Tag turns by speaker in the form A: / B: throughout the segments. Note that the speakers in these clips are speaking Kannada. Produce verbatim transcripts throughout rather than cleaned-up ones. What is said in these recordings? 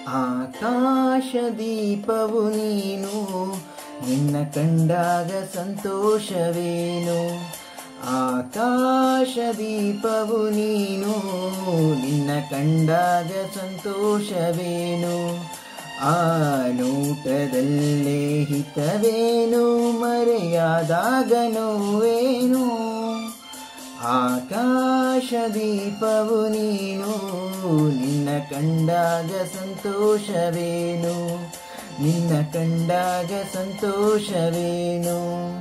A: ಆಕಾಶದೀಪವು ನೀನು, ನಿನ್ನ ಕಂಡಾಗ ಸಂತೋಷವೇನು. ಆಕಾಶದೀಪವು ನೀನು, ನಿನ್ನ ಕಂಡಾಗ ಸಂತೋಷವೇನು. ಆ ನೋಟದಲ್ಲೇ ಹಿತವೇನು, ಮರೆಯಾದಾಗ ನೋವೇನು. ಆಕಾಶದೀಪವು ನೀನು, ನಿನ್ನ ಕಂಡಾಗ ಸಂತೋಷವೇನು. ನಿನ್ನ ಕಂಡಾಗ ಸಂತೋಷವೇನು.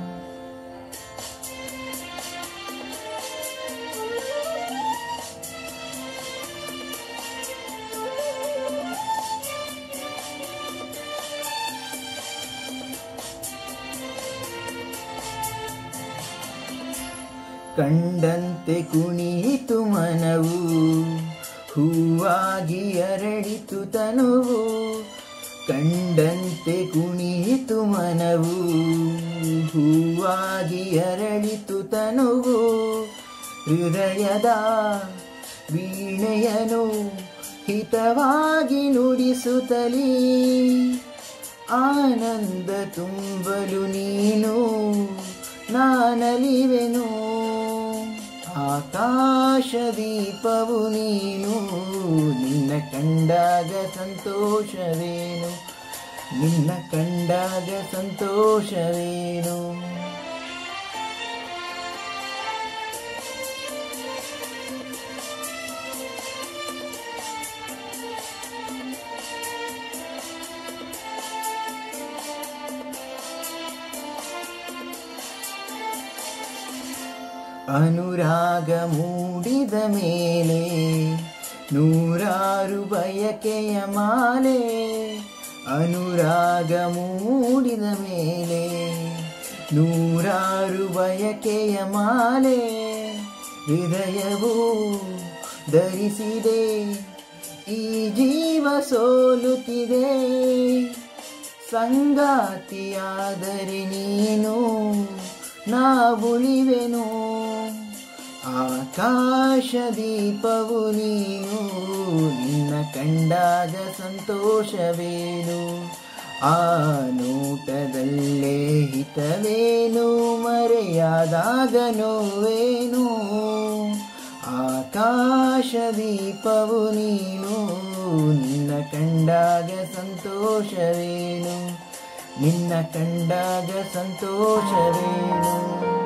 A: ಕಂಡಂತೆ ಕುಣಿಯಿತು ಮನವು, ಹೂವಾಗಿ ಅರಳಿತು ತನುವು. ಕಂಡಂತೆ ಕುಣಿಯಿತು ಮನವು, ಹೂವಾಗಿ ಅರಳಿತು ತನುವು. ಹೃದಯದ ವೀಣೆಯನು ಹಿತವಾಗಿ ನುಡಿಸುತ್ತಲೀ, ಆನಂದ ತುಂಬಲು ನೀನು ನಾನಲಿವೆನು. ಆಕಾಶದೀಪವು ನೀನು, ನಿನ್ನ ಕಂಡಾಗ ಸಂತೋಷವೇನು. ನಿನ್ನ ಕಂಡಾಗ ಸಂತೋಷವೇನು. ಅನುರಾಗ ಮೂಡಿದ ಮೇಲೆ ನೂರಾರು ಬಯಕೆಯ ಮಾಲೆ. ಅನುರಾಗ ಮೂಡಿದ ಮೇಲೆ ನೂರಾರು ಬಯಕೆಯ ಮಾಲೆ. ಹೃದಯವು ಧರಿಸಿದೆ, ಈ ಜೀವ ಸೋಲುತ್ತಿದೆ. ಸಂಗಾತಿಯಾದರೆ ನೀನು ನಾವುಳಿವೆನು. ಆಕಾಶದೀಪವು ನೀನು, ನಿನ್ನ ಕಂಡಾಗ ಸಂತೋಷವೇನು. ಆ ನೋಟದಲ್ಲೇ ಹಿತವೇನು, ಮರೆಯಾದಾಗ ನೋವೇನು. ಆಕಾಶದೀಪವು ನೀನು, ನಿನ್ನ ಕಂಡಾಗ ಸಂತೋಷವೇನು. ನಿನ್ನ ಕಂಡಾಗ ಸಂತೋಷವೇನು.